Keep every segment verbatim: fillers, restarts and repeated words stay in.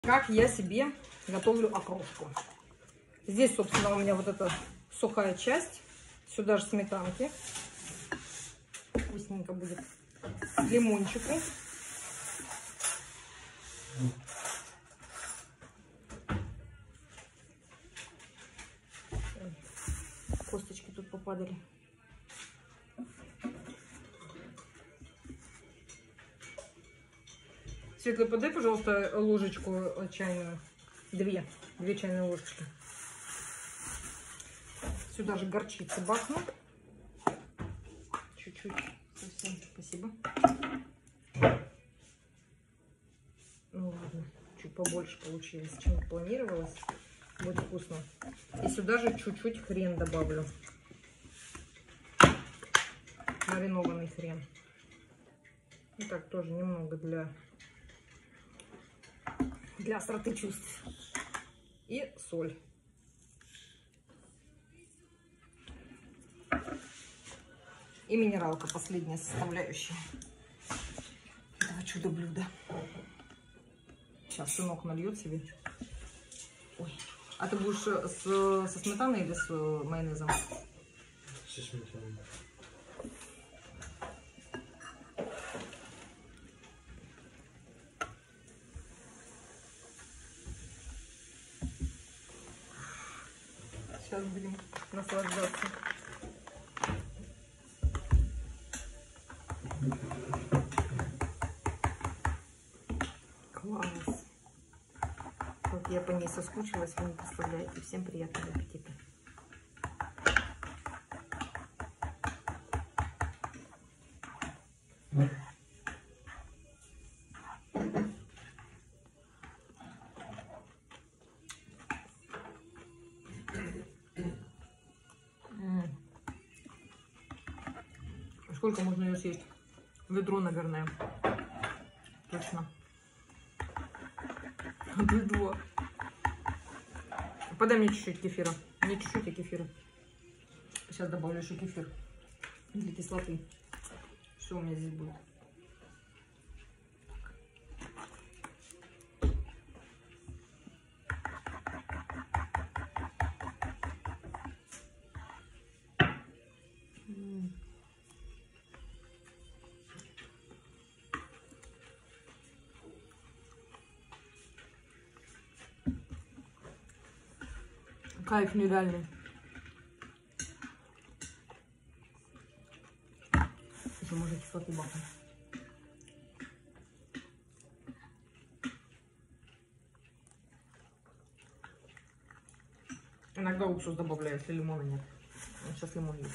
Как я себе готовлю окрошку. Здесь, собственно, у меня вот эта сухая часть. Сюда же сметанки. Вкусненько будет. Лимончику. Косточки тут попадали. Светлый, подай, пожалуйста, ложечку чайную. Две. Две чайные ложечки. Сюда же горчицы бахну. Чуть-чуть. Совсем. Спасибо. Ну ладно. Чуть побольше получилось, чем планировалось. Будет вкусно. И сюда же чуть-чуть хрен добавлю. Маринованный хрен. И так тоже немного для, для остроты чувств. И соль. И минералка, последняя составляющая этого чудо-блюда. Сейчас сынок нальет себе. Ой. А ты будешь с, со сметаной или с майонезом? Со сметаной. Сейчас будем наслаждаться. Класс. Вот я по ней соскучилась, вы не представляете. Всем приятного аппетита. Сколько можно ее съесть? Ведро, наверное. Точно. Ведро. Подай мне чуть-чуть кефира. Не чуть-чуть, а кефира. Сейчас добавлю еще кефир. Для кислоты. Все у меня здесь будет. Кайф нереальный. Еще можно кислоты бахнуть. Иногда уксус добавляю, если лимона нет. Вот сейчас лимон есть.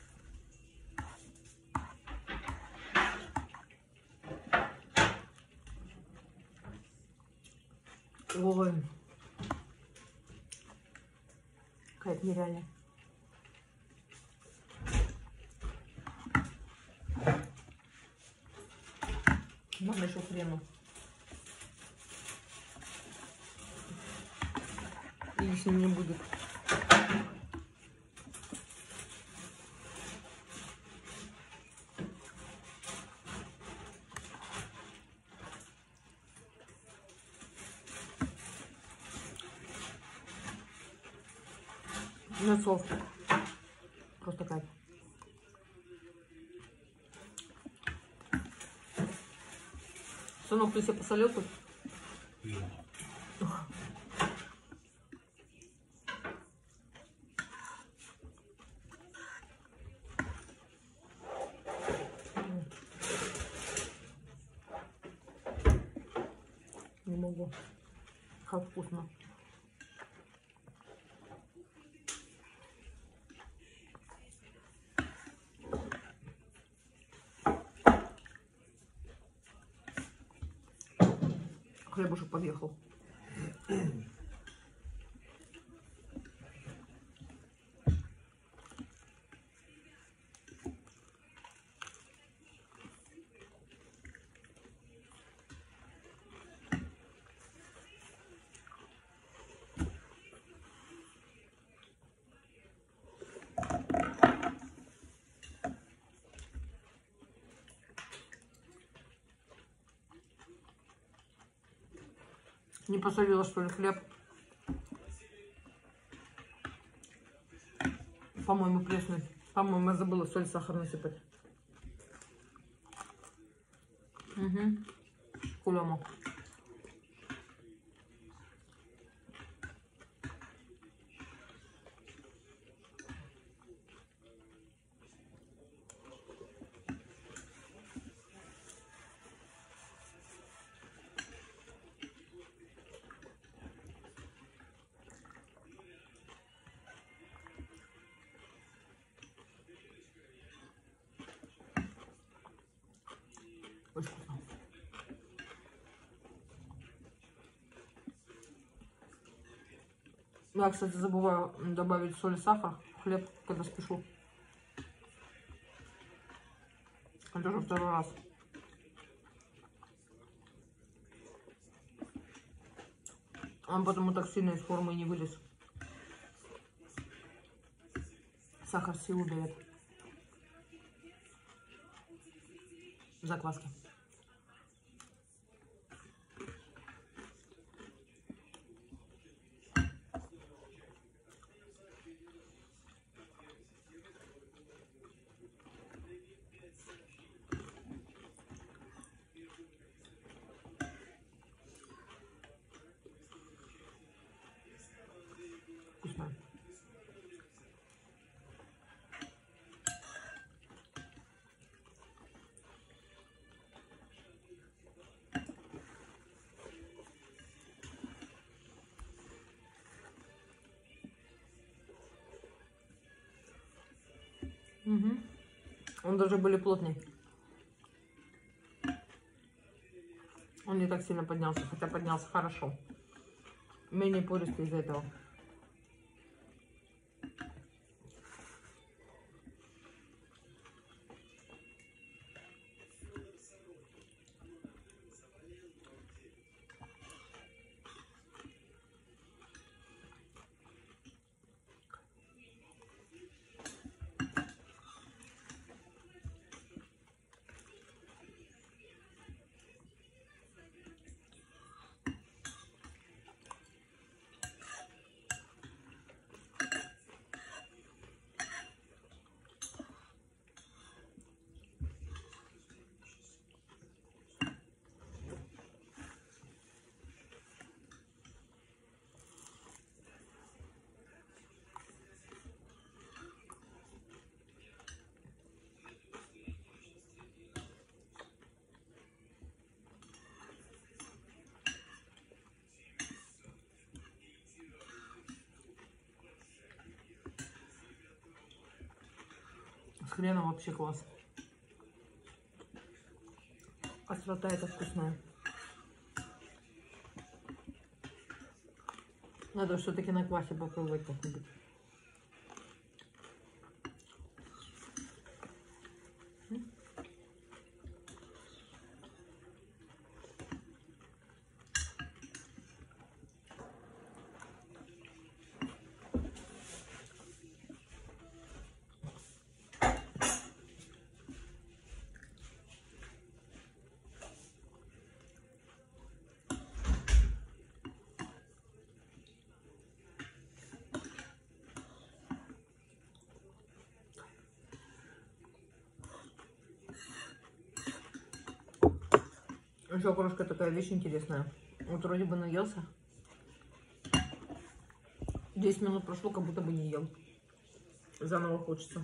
Ой. Кайф нереально. Можно еще хрену. И если не будет. Нет слов. Просто кайф. Сынок, ты себе посолил тут? Нет. Не могу. Как вкусно. Хлебушек подъехал. Не посолила, что ли, хлеб? По-моему, пресный. По-моему, я забыла соль, сахар насыпать. Угу. Кулема. Очень вкусно. Я, кстати, забываю добавить соль и сахар в хлеб, когда спешу. Это уже второй раз. Он потому так сильно из формы не вылез. Сахар силу дает. Закваски. Вкусно. Угу. Он даже более плотный. Он не так сильно поднялся, хотя поднялся хорошо. Менее пористый из-за этого. С хреном вообще класс. Острота это вкусная. Надо все-таки на квасе попробовать как-нибудь. Еще окрошка такая вещь интересная. Вот вроде бы наелся. десять минут прошло, как будто бы не ел. Заново хочется.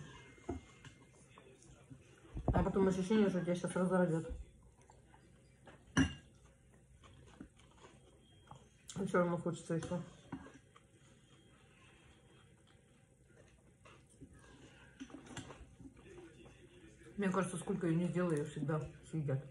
А потом ощущение, что тебя сейчас разорвет. И все равно хочется еще. Мне кажется, сколько я не сделаю, ее всегда съедят.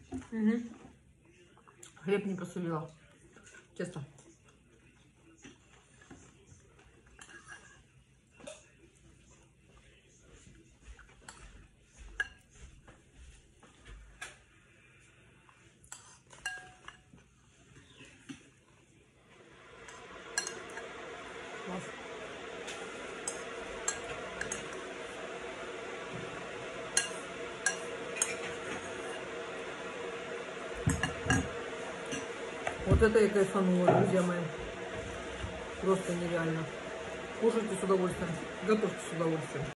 Угу. Хлеб не посолила. Тесто. Класс. Вот это я кайфанула, друзья мои. Просто нереально. Кушайте с удовольствием. Готовьте с удовольствием.